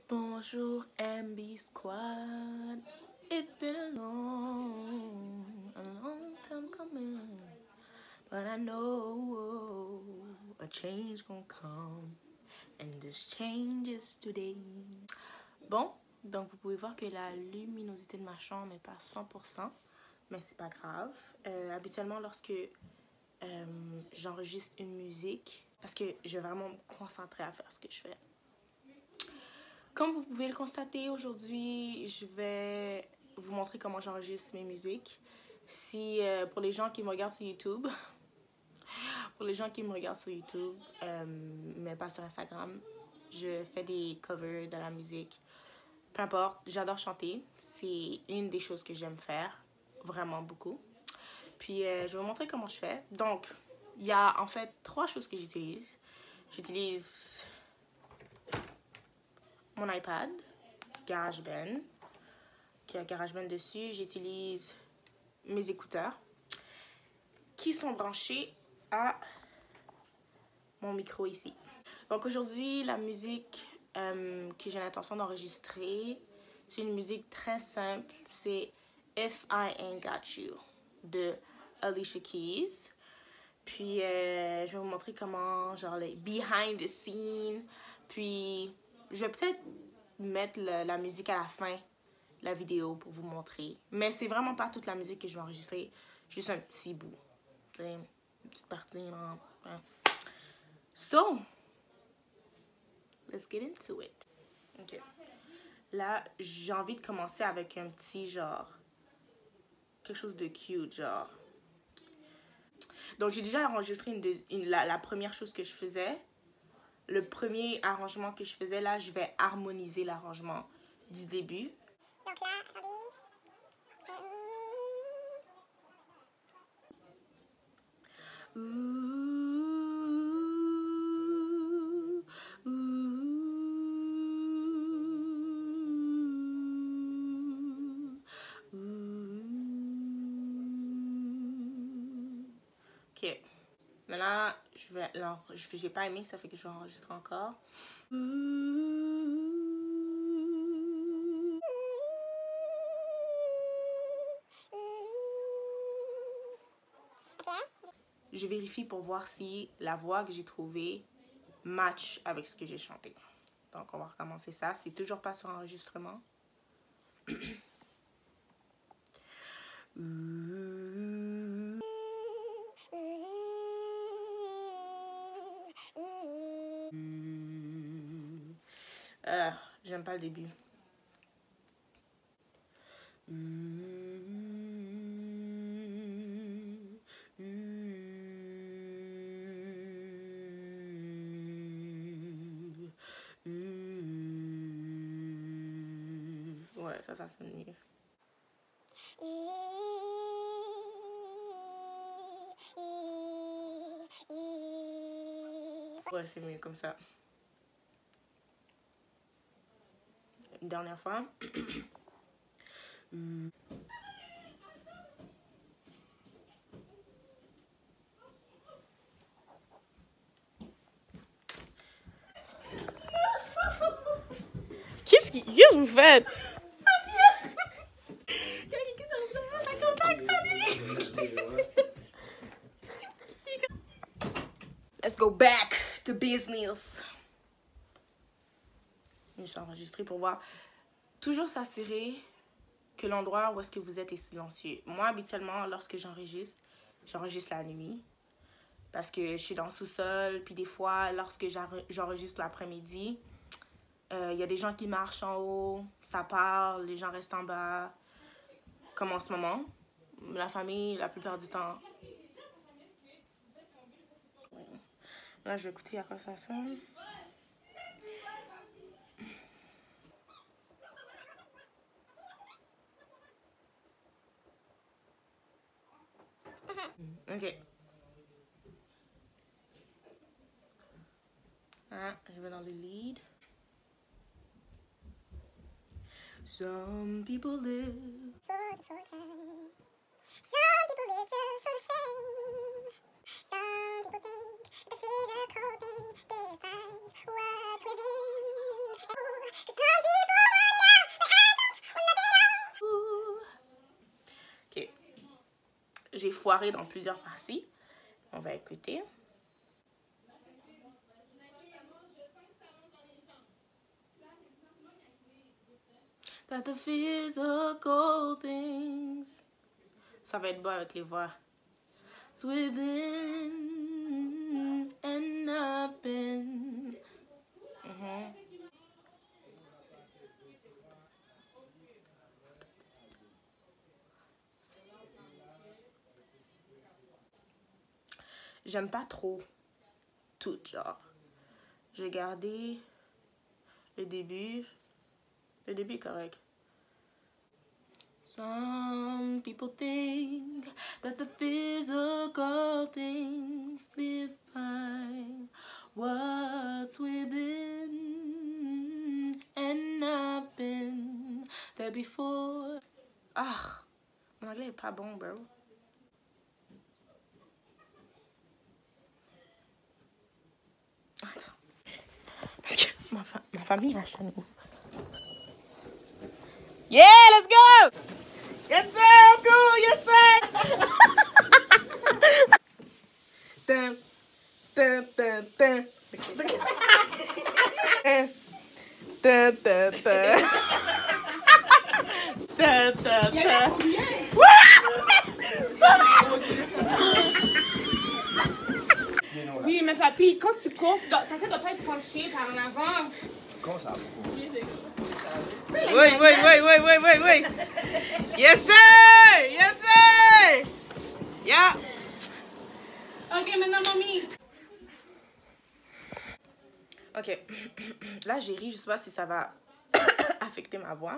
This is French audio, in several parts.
Bonjour MB Squad. It's been a long time coming, but I know a change gonna come, and this change is today. Bon, donc vous pouvez voir que la luminosité de ma chambre n'est pas à 100%, mais c'est pas grave. Habituellement, lorsque j'enregistre une musique, parce que je vais vraiment me concentrer à faire ce que je fais. Comme vous pouvez le constater, aujourd'hui, je vais vous montrer comment j'enregistre mes musiques. Si, pour les gens qui me regardent sur YouTube, mais pas sur Instagram, je fais des covers de la musique. Peu importe, j'adore chanter. C'est une des choses que j'aime faire, vraiment beaucoup. Puis, je vais vous montrer comment je fais. Donc, il y a en fait 3 choses que j'utilise. J'utilise mon iPad, GarageBand, qui a GarageBand dessus. J'utilise mes écouteurs qui sont branchés à mon micro ici. Donc aujourd'hui, la musique que j'ai l'intention d'enregistrer, c'est une musique très simple. C'est If I Ain't Got You de Alicia Keys. Puis je vais vous montrer comment, genre les behind the scene. Puis je vais peut-être mettre la musique à la fin la vidéo pour vous montrer. Mais c'est vraiment pas toute la musique que je vais enregistrer, juste un petit bout. Une petite partie là. So, let's get into it. Ok. Là, j'ai envie de commencer avec un petit genre, quelque chose de cute, genre. Donc, j'ai déjà enregistré la première chose que je faisais. Le premier arrangement que je faisais, là, je vais harmoniser l'arrangement du début. Donc là, attendez. Ok. Maintenant, j'ai pas aimé, ça fait que je vais enregistrer encore. Je vérifie pour voir si la voix que j'ai trouvée match avec ce que j'ai chanté. Donc, on va recommencer ça. C'est toujours pas sur enregistrement. J'aime pas le début. Ouais, ça sonne mieux. Ouais, c'est mieux comme ça. Une dernière fois. Qu'est-ce que vous faites? Let's go back to business. Je suis enregistrée pour voir. Toujours s'assurer que l'endroit où est-ce que vous êtes est silencieux. Moi, habituellement, lorsque j'enregistre la nuit. Parce que je suis dans le sous-sol. Puis des fois, lorsque j'enregistre l'après-midi, y a des gens qui marchent en haut. Ça parle, les gens restent en bas. Comme en ce moment. La famille, la plupart du temps. Là, je vais écouter à quoi ça sonne. Ok. Ah, je vais dans le lead. Some people live For the fortune. Some people live just for the fame. Some people think the physical thing defines what's within. Oh, Ok. J'ai foiré dans plusieurs parties. On va écouter. That the physical things. Ça va être beau avec les voix. It's within and I've been. J'aime pas trop tout, genre. J'ai gardé le début. Le début est correct. Some people think that the physical things define what's within, and I've been there before. Ah, mon anglais est pas bon, bro. Attends. Parce que ma famille a chez nous. Yeah, let's go! Yes, sir, uncle! Yes, sir! Dun, dun, dun, dun. Dun, dun, dun. Dun, dun, dun. Oui, mais papy, quand tu cours, ta tête doit pas être penchée par en avant. Comment ça? Oui. Yes, sir! Yes, sir! Yeah! Ok, maintenant, mamie. Ok. Là, j'ai ri, je sais pas si ça va affecter ma voix.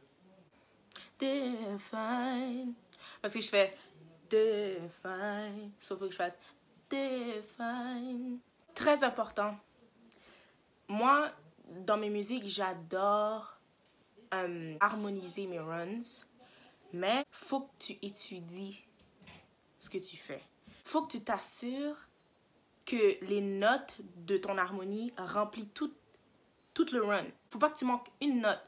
Define. Parce que je fais define. Sauf que je fasse define. Très important. Moi, dans mes musiques, j'adore harmoniser mes runs. Mais faut que tu étudies ce que tu fais. Faut que tu t'assures que les notes de ton harmonie remplissent tout le run. Faut pas que tu manques une note.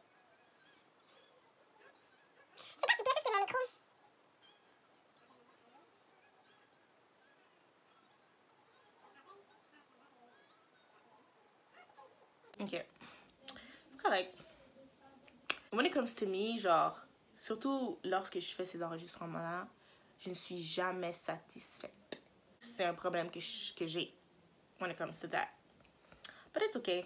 Ok. C'est correct. When it comes to me, genre, surtout lorsque je fais ces enregistrements-là, je ne suis jamais satisfaite. C'est un problème que j'ai when it comes to that. But it's okay.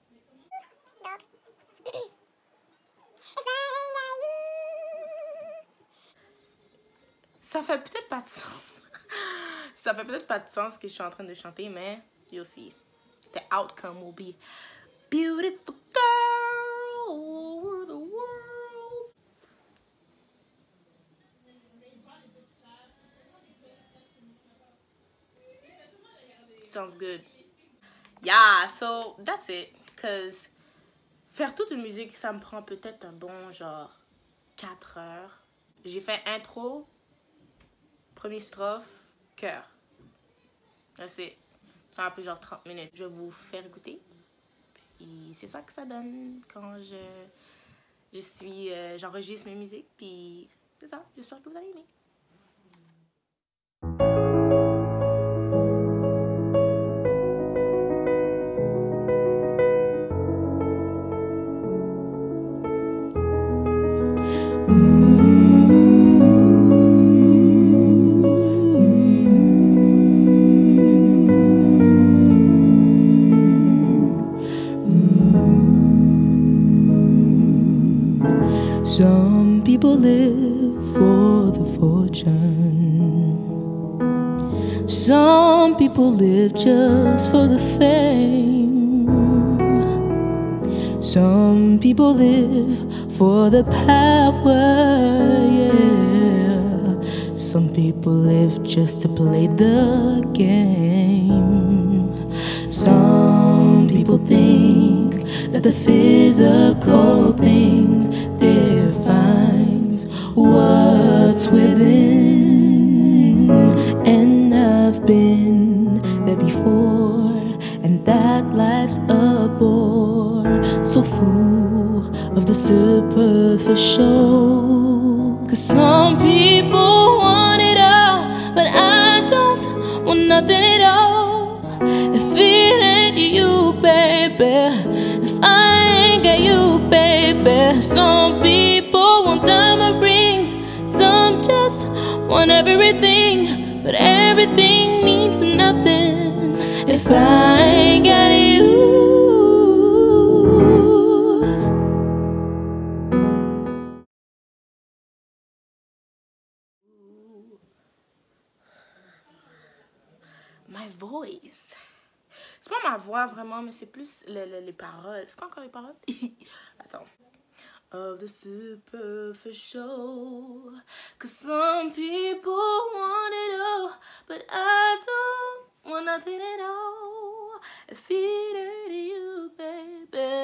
Ça fait peut-être pas de sens. Ça fait peut-être pas de sens que je suis en train de chanter, mais you'll see. The outcome will be beautiful girl over the world. Sounds good. Yeah, so that's it. Cause faire toute une musique, ça me prend peut-être un bon genre 4 heures. J'ai fait intro, premier strophe, chœur. That's it. Ça m'a pris genre 30 minutes. Je vais vous faire écouter. Puis c'est ça que ça donne quand j'enregistre mes musiques. Puis c'est ça. J'espère que vous avez aimé. Some people live for the fortune. Some people live just for the fame. Some people live for the power, yeah. Some people live just to play the game. Some people think that the physical things defines what's within, and I've been there before, and that life's a bore. so full of the superficial. 'Cause some people want it all, but I don't want nothing at all. If it ain't you, baby, if I ain't got you, baby. Some people want diamond rings, some just want everything, but everything means nothing if I ain't got you. My voice. C'est pas ma voix vraiment, mais c'est plus les paroles. C'est quoi encore les paroles? Attends. Of the superficial, 'cause some people want it all, but I don't want nothing at all. If it ain't you, baby,